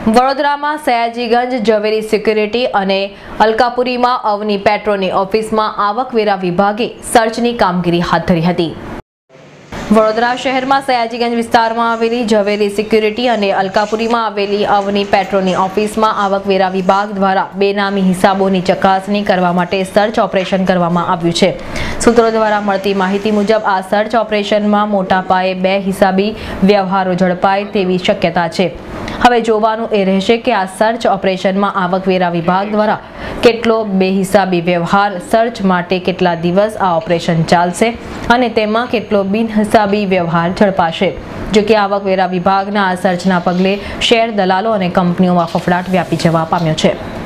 વડોદરામાં સયાજીગંજ ઝવેરી સિક્યુરિટી અને અલકાપુરીમાં અવની પેટ્રોલની ઓફિસમાં આવકવેરા વિભાગે સર્ચની કામગીરી હાથ ધરી હતી। વડોદરા શહેરમાં સયાજીગંજ વિસ્તારમાં આવેલી ઝવેરી સિક્યુરિટી અને અલકાપુરીમાં આવેલી અવની પેટ્રોલની ઓફિસમાં આવકવેરા વિભાગ દ્વારા બેનામી હિસાબોની ચકાસણી કરવા માટે સર્ચ ઓપરેશન કરવામાં આવ્યું છે। સૂત્રો દ્વારા મળતી માહિતી મુજબ આ સર્ચ ઓપરેશનમાં મોટા પાયે 2 હિસાબી વ્યવહારો ઝડપાય તેવી શક્યતા છે। હવે જોવાનું એ રહેશે કે આ સર્ચ ઓપરેશનમાં આવકવેરા વિભાગ દ્વારા કેટલો બેહિસાબી વ્યવહાર, સર્ચ માટે કેટલા દિવસ આ ઓપરેશન ચાલશે અને તેમાં કેટલો બિનહિસાબી વ્યવહાર ઝડપાશે। જો કે આવકવેરા વિભાગના આ સર્ચના પગલે શેર દલાલો અને કંપનીઓમાં ફફડાટ વ્યાપી જવા પામ્યો છે।